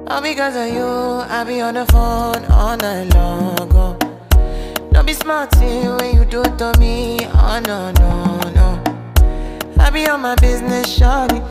All because of you, I be on the phone all night long. Oh. Don't be smart when you do it to me. Oh no, no, no. I be on my business, shawty.